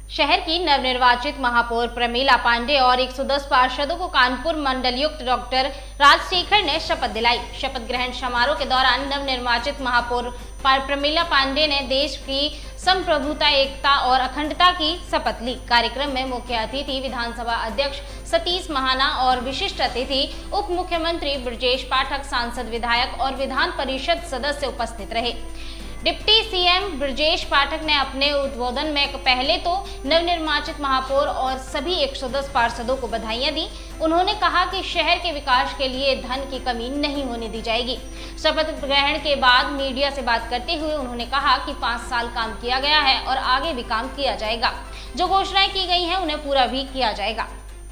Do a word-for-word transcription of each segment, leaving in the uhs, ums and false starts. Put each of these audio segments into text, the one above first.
शहर की नवनिर्वाचित महापौर प्रमीला पांडे और एक सौ दस पार्षदों को कानपुर मंडलयुक्त डॉक्टर राजशेखर ने शपथ दिलाई। शपथ ग्रहण समारोह के दौरान नवनिर्वाचित महापौर प्रमीला पांडे ने देश की संप्रभुता, एकता और अखंडता की शपथ ली। कार्यक्रम में मुख्य अतिथि विधानसभा अध्यक्ष सतीश महाना और विशिष्ट अतिथि उप मुख्यमंत्री ब्रजेश पाठक, सांसद, विधायक और विधान परिषद सदस्य उपस्थित रहे। डिप्टी सीएम ब्रजेश पाठक ने अपने उद्बोधन में पहले तो नवनिर्वाचित महापौर और सभी एक सौ दस पार्षदों को बधाइयां दी। उन्होंने कहा कि शहर के विकास के लिए धन की कमी नहीं होने दी जाएगी। शपथ ग्रहण के बाद मीडिया से बात करते हुए उन्होंने कहा कि पाँच साल काम किया गया है और आगे भी काम किया जाएगा। जो घोषणाएं की गई हैं उन्हें पूरा भी किया जाएगा।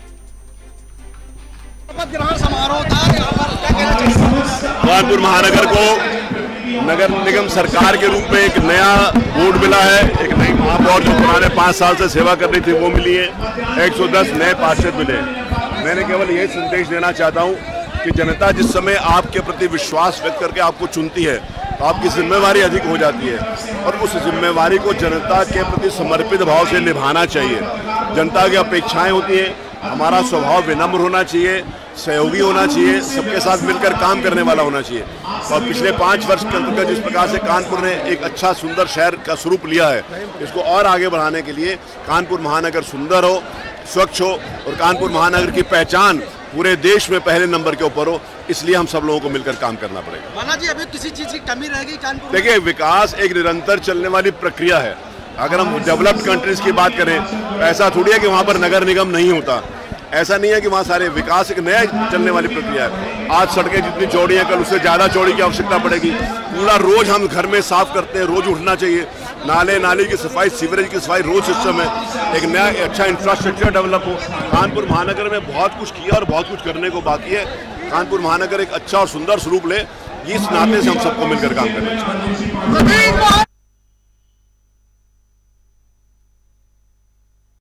शपथ ग्रहण समारोह था। कानपुर महानगर को नगर निगम सरकार के रूप में एक नया बोर्ड मिला है। एक नई महापौर जो पुराने पाँच साल से सेवा कर रही थी वो मिली है। एक सौ दस नए पार्षद मिले। मैंने केवल यही संदेश देना चाहता हूँ कि जनता जिस समय आपके प्रति विश्वास व्यक्त करके आपको चुनती है तो आपकी जिम्मेवारी अधिक हो जाती है और उस जिम्मेवारी को जनता के प्रति समर्पित भाव से निभाना चाहिए। जनता की अपेक्षाएं होती हैं। हमारा स्वभाव विनम्र होना चाहिए, सहयोगी होना चाहिए, सबके साथ मिलकर काम करने वाला होना चाहिए। और पिछले पाँच वर्ष के अंतर्गत जिस प्रकार से कानपुर ने एक अच्छा सुंदर शहर का स्वरूप लिया है, इसको और आगे बढ़ाने के लिए कानपुर महानगर सुंदर हो, स्वच्छ हो और कानपुर महानगर की पहचान पूरे देश में पहले नंबर के ऊपर हो, इसलिए हम सब लोगों को मिलकर काम करना पड़ेगा। माना जी अभी किसी चीज की कमी रहेगी कानपुर? देखिए, विकास एक निरंतर चलने वाली प्रक्रिया है। अगर हम डेवलप्ड कंट्रीज की बात करें तो ऐसा थोड़ी है कि वहाँ पर नगर निगम नहीं होता। ऐसा नहीं है कि वहाँ सारे विकास एक नया चलने वाली प्रक्रिया है। आज सड़कें जितनी चौड़ी हैं, कल उससे ज़्यादा चौड़ी की आवश्यकता पड़ेगी। पूरा रोज हम घर में साफ करते हैं, रोज उठना चाहिए। नाले नाले की सफाई, सीवरेज की सफाई रोज सिस्टम है। एक नया अच्छा इंफ्रास्ट्रक्चर डेवलप हो। कानपुर महानगर में बहुत कुछ किया और बहुत कुछ करने को बाकी है। कानपुर महानगर एक अच्छा और सुंदर स्वरूप ले, इस नाते से हम सबको मिलकर काम करना चाहिए।